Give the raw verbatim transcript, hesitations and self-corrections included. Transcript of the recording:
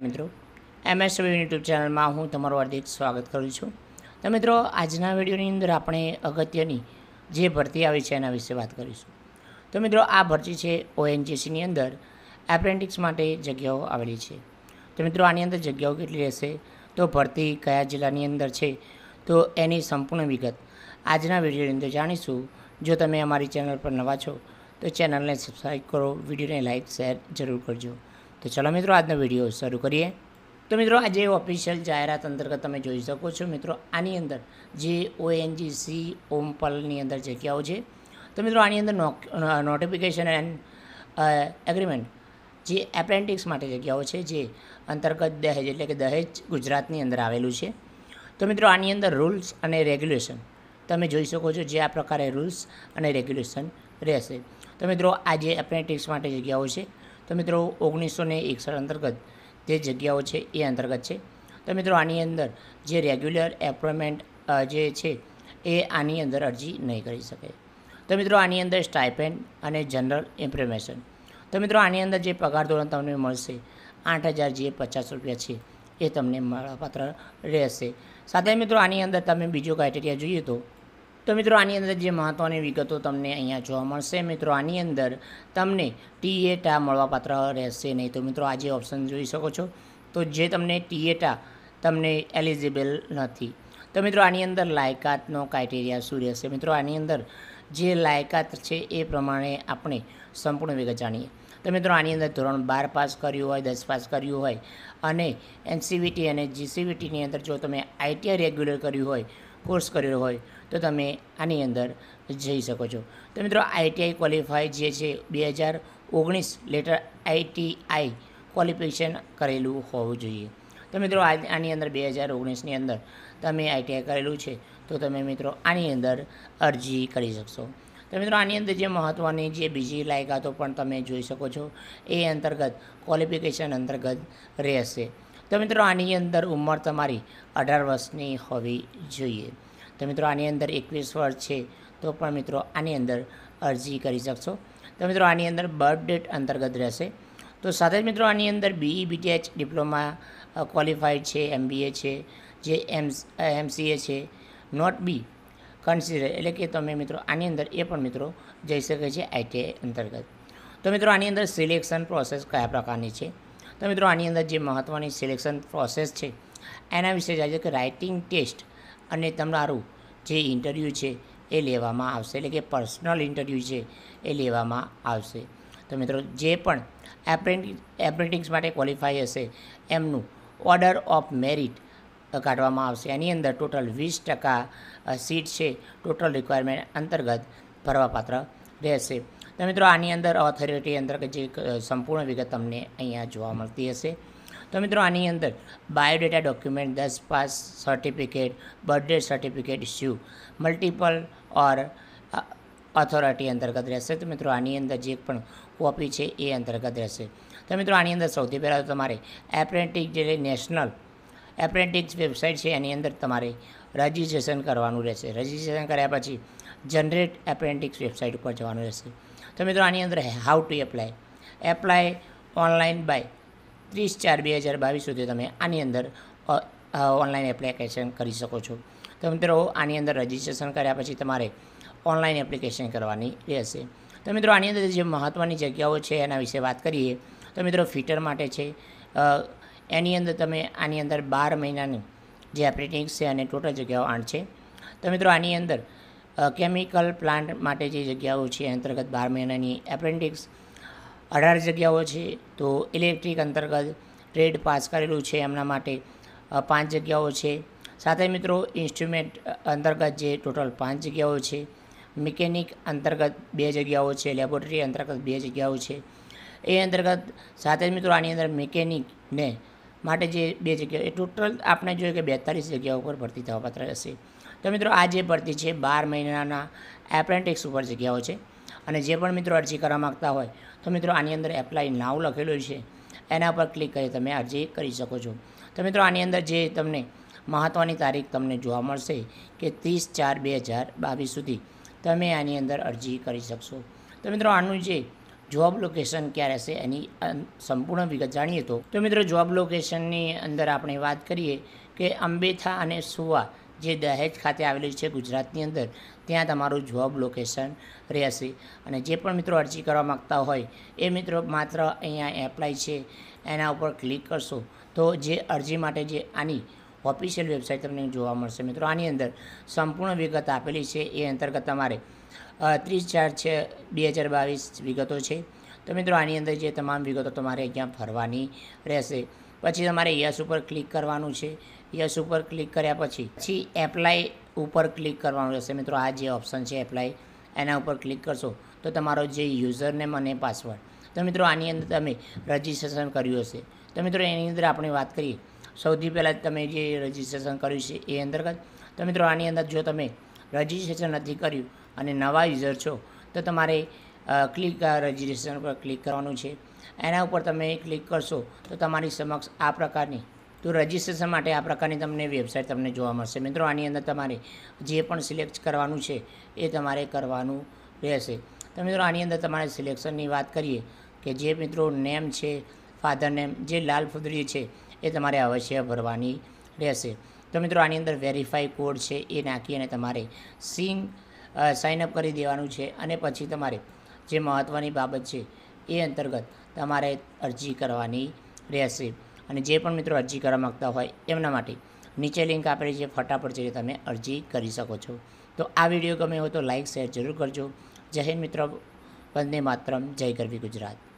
મિત્રો MS YouTube ચેનલમાં હું તમારું હાર્દિક સ્વાગત કરું છું। તો મિત્રો આજના વિડીયોની અંદર આપણે અગત્યની જે ભરતી આવી છે એના વિશે વાત કરીશું। તો મિત્રો આ ભરતી છે ઓએનજીસીની અંદર એપ્રેન્ટિસ માટે જગ્યાઓ આવેલી છે। તો મિત્રો આની અંદર જગ્યાઓ કેટલી રહેશે, તો ભરતી કયા જિલ્લાની અંદર છે, તો એની સંપૂર્ણ વિગત આજના વિડીયોની અંદર જાણીશું। જો તમે અમારી ચેનલ પર નવા છો તો ચેનલને સબસ્ક્રાઈબ કરો, વિડીયોને લાઇક શેર જરૂર કરજો। તો ચલો મિત્રો આજનો વિડીયો શરૂ કરીએ। તો મિત્રો આજે ઓફિશિયલ જાહેરાત અંતર્ગત તમે જોઈ શકો છો મિત્રો આની અંદર જે ઓએનજીસી ઓમપલની અંદર જગ્યાઓ છે। તો મિત્રો આની અંદર નોટિફિકેશન એન્ડ એગ્રીમેન્ટ જે એપ્રેન્ટિસ માટે જગ્યાઓ છે જે અંતર્ગત દહેજ એટલે કે દહેજ ગુજરાતની અંદર આવેલું છે। તો મિત્રો આની અંદર રૂલ્સ અને રેગ્યુલેશન તમે જોઈ શકો છો, જે આ પ્રકારે રૂલ્સ અને રેગ્યુલેશન રહેશે। તો મિત્રો આ જે એપ્રેન્ટિસ માટે જગ્યાઓ છે તો મિત્રો ઓગણીસો ને એકસઠ અંતર્ગત જે જગ્યાઓ છે એ અંતર્ગત છે। તો મિત્રો આની અંદર જે રેગ્યુલર એમ્પ્લોયમેન્ટ જે છે એ આની અંદર અરજી નહીં કરી શકે। તો મિત્રો આની અંદર સ્ટાઇપેન્ડ અને જનરલ ઇન્ફોર્મેશન, તો મિત્રો આની અંદર જે પગાર ધોરણ તમને મળશે આઠ હજાર જે પચાસ રૂપિયા છે એ તમને મળવાપાત્ર રહેશે। સાથે મિત્રો આની અંદર તમે બીજો ક્રાઇટેરિયા જોઈએ તો તો મિત્રો આની અંદર જે મહત્ત્વની વિગતો તમને અહીંયા જોવા મળશે। મિત્રો આની અંદર તમને ટીએટા મળવાપાત્ર રહેશે નહીં। તો મિત્રો આ જે ઓપ્શન જોઈ શકો છો, તો જે તમને ટીએટા તમને એલિજિબલ નથી। તો મિત્રો આની અંદર લાયકાતનો ક્રાઇટેરિયા શું રહેશે? મિત્રો આની અંદર જે લાયકાત છે એ પ્રમાણે આપણે સંપૂર્ણ વિગત જાણીએ। તો મિત્રો આની અંદર ધોરણ બાર પાસ કર્યું હોય, દસ પાસ કર્યું હોય અને એનસીવીટી અને જીસીવીટીની અંદર જો તમે આઈટીઆઈ રેગ્યુલર કર્યું હોય, કોર્સ કર્યો હોય તો તમે આની અંદર જઈ શકો છો। તો મિત્રો આઈટીઆઈ ક્વોલિફાય જે છે બે હજાર ઓગણીસ લેટર આઈટીઆઈ ક્વોલિફિકેશન કરેલું હોવું જોઈએ। તો મિત્રો આની અંદર બે હજાર ઓગણીસની અંદર તમે આઈટીઆઈ કરેલું છે તો તમે મિત્રો આની અંદર અરજી કરી શકશો। તો મિત્રો આની અંદર જે મહત્ત્વની જે બીજી લાયકાતો પણ તમે જોઈ શકો છો એ અંતર્ગત ક્વોલિફિકેશન અંતર્ગત રહેશે। તો મિત્રો આની અંદર ઉંમર તમારી અઢાર વર્ષની હોવી જોઈએ। તો મિત્રો આની અંદર એકવીસ વર્ષ છે તો પણ મિત્રો આની અંદર અરજી કરી શકશો। તો મિત્રો આની અંદર બર્થ ડેટ અંતર્ગત રહેશે। તો સાથે જ મિત્રો આની અંદર બીઈ બીટીએચ ડિપ્લોમા ક્વોલિફાઈડ છે, એમબીએ છે, જે એમ એમસીએ છે, નોટ બી કન્સિડર એટલે કે તમે મિત્રો આની અંદર એ પણ મિત્રો જઈ શકે છે આઈટીઆઈ અંતર્ગત। તો મિત્રો આની અંદર સિલેક્શન પ્રોસેસ કયા પ્રકારની છે? તો મિત્રો આની અંદર જે મહત્ત્વની સિલેક્શન પ્રોસેસ છે એના વિશે જાણીએ કે રાઇટિંગ ટેસ્ટ અને તમારું જે ઇન્ટરવ્યૂ છે એ લેવામાં આવશે, એટલે કે પર્સનલ ઇન્ટરવ્યૂ છે એ લેવામાં આવશે। તો મિત્રો જે પણ એપ્રેન્ટિસ એપ્રેન્ટિસ માટે ક્વોલિફાય હશે એમનું ઓર્ડર ઓફ મેરિટ કાઢવામાં આવશે। એની અંદર ટોટલ વીસ ટકા સીટ છે ટોટલ રિક્વાયરમેન્ટ અંતર્ગત ભરવાપાત્ર રહેશે। તો મિત્રો આની અંદર ઓથોરિટી અંતર્ગત જે સંપૂર્ણ વિગત તમને અહીંયા જોવા મળતી હશે। તો મિત્રો આની અંદર બાયોડેટા ડોક્યુમેન્ટ, દસ pass certificate, birthday certificate issue multiple or authority અંતર્ગત રહેશે। તો મિત્રો આની અંદર જે પણ કોપી છે એ અંતર્ગત રહેશે। તો મિત્રો આની અંદર સૌથી પહેલાં તો તમારે એપ્રેન્ટિસ જે નેશનલ એપ્રેન્ટિસ વેબસાઇટ છે એની અંદર તમારે રજિસ્ટ્રેશન કરવાનું રહેશે। રજિસ્ટ્રેશન કર્યા પછી જનરેટ એપ્રેન્ટિસ વેબસાઇટ ઉપર જવાનું રહેશે। તો મિત્રો આની અંદર how to apply apply online by ત્રીસ ચાર બે હજાર બાવીસ સુધી તમે આની અંદર ઓનલાઈન એપ્લિકેશન કરી શકો છો। તો મિત્રો આની અંદર રજિસ્ટ્રેશન કર્યા પછી તમારે ઓનલાઈન એપ્લિકેશન કરવાની રહેશે। તો મિત્રો આની અંદર જે મહત્ત્વની જગ્યાઓ છે એના વિશે વાત કરીએ તો મિત્રો ફિટર માટે છે, એની અંદર તમે આની અંદર બાર મહિનાની જે એપ્રેન્ટિસ છે અને ટોટલ જગ્યાઓ આઠ છે। તો મિત્રો આની અંદર કેમિકલ પ્લાન્ટ માટે જે જગ્યાઓ છે અંતર્ગત બાર મહિનાની એપ્રેન્ટિસ અઢાર જગ્યાઓ છે। તો ઇલેક્ટ્રિક અંતર્ગત ટ્રેડ પાસ કરેલું છે એમના માટે પાંચ જગ્યાઓ છે। સાથે મિત્રો ઇન્સ્ટ્રુમેન્ટ અંતર્ગત જે ટોટલ પાંચ જગ્યાઓ છે, મિકેનિક અંતર્ગત બે જગ્યાઓ છે, લેબોરેટરી અંતર્ગત બે જગ્યાઓ છે એ અંતર્ગત। સાથે મિત્રો આની અંદર મિકેનિકને માટે જે બે જગ્યાઓ એ ટોટલ આપણે જોઈએ કે બેતાલીસ જગ્યાઓ ઉપર ભરતી થવાપાત્ર રહેશે। તો મિત્રો આ જે ભરતી છે બાર મહિનાના એપ્રેન્ટિસ ઉપર જગ્યાઓ છે અને જે પણ મિત્રો અરજી કરવા માગતા હોય તો મિત્રો આની અંદર એપ્લાય નાવ લખેલું છે એના પર ક્લિક કરી તમે અરજી કરી શકો છો। તો મિત્રો આની અંદર જે તમને મહત્ત્વની તારીખ તમને જોવા મળશે કે ત્રીસ ચાર બે હજાર બાવીસ સુધી તમે આની અંદર અરજી કરી શકશો। તો મિત્રો આનું જે જોબ લોકેશન ક્યાં રહેશે એની સંપૂર્ણ વિગત જાણીએ તો તો મિત્રો જોબ લોકેશનની અંદર આપણે વાત કરીએ કે અંબેથા અને સુવા જે દહેજ ખાતે આવેલી છે ગુજરાતની અંદર, ત્યાં તમારું જોબ લોકેશન રહેશે. અને જે પણ મિત્રો અરજી કરવા માગતા હોય એ મિત્રો માત્ર અહીંયા એપ્લાય છે એના ઉપર ક્લિક કરશો તો જે અરજી માટે જે આની ઓફિશિયલ વેબસાઇટ તમને જોવા મળશે. મિત્રો આની અંદર સંપૂર્ણ વિગત આપેલી છે. એ અંતર્ગત તમારે ત્રીસ ચાર છે બે હજાર બાવીસ વિગતો છે. તો મિત્રો આની અંદર જે તમામ વિગતો તમારે અહીંયા ભરવાની રહેશે. પછી તમારે યસ ઉપર ક્લિક કરવાનું છે. યસ ઉપર ક્લિક કર્યા પછી પછી એપ્લાય ઉપર ક્લિક કરવાનું રહેશે. મિત્રો આ જે ઓપ્શન છે એપ્લાય, એના ઉપર ક્લિક કરશો તો તમારો જે યુઝર નેમ અને પાસવર્ડ, તો મિત્રો આની અંદર તમે રજિસ્ટ્રેશન કર્યું હશે. તો મિત્રો એની અંદર આપણે વાત કરીએ સૌથી પહેલાં તમે જે રજિસ્ટ્રેશન કર્યું છે એ અંતર્ગત. તો મિત્રો આની અંદર જો તમે રજિસ્ટ્રેશન નથી કર્યું અને નવા યુઝર છો તો તમારે ક્લિક રજિસ્ટ્રેશન પર ક્લિક કરવાનું છે. એના ઉપર તમે ક્લિક કરશો તો તમારી સમક્ષ આ પ્રકારની તો રજિસ્ટ્રેશન માટે આ પ્રકારની તમને વેબસાઇટ તમને જોવા મળશે. મિત્રો આની અંદર તમારે જે પણ સિલેક્ટ કરવાનું છે એ તમારે કરવાનું રહેશે. તો મિત્રો આની અંદર તમારે સિલેક્શનની વાત કરીએ કે જે મિત્રો નેમ છે, ફાધર નેમ, જે લાલ ફુદરી છે એ તમારે અવશ્ય ભરવાની રહેશે. તો મિત્રો આની અંદર વેરીફાઈ કોડ છે એ નાખી અને તમારે સિંગ સાઇનઅપ કરી દેવાનું છે. અને પછી તમારે જે મહત્ત્વની બાબત છે એ અંતર્ગત તમારે અરજી કરવાની રહેશે. અને જે પણ મિત્રો અરજી કરવા માગતા હોય એમના માટે નીચે લિંક આપેલી છે, ફટાફટ જઈને તમે અરજી કરી શકો છો. તો આ વિડીયો ગમે હોય તો લાઇક શેર જરૂર કરજો. જય હિન્દ મિત્રો, વંદે માતરમ, જય ગરવી ગુજરાત.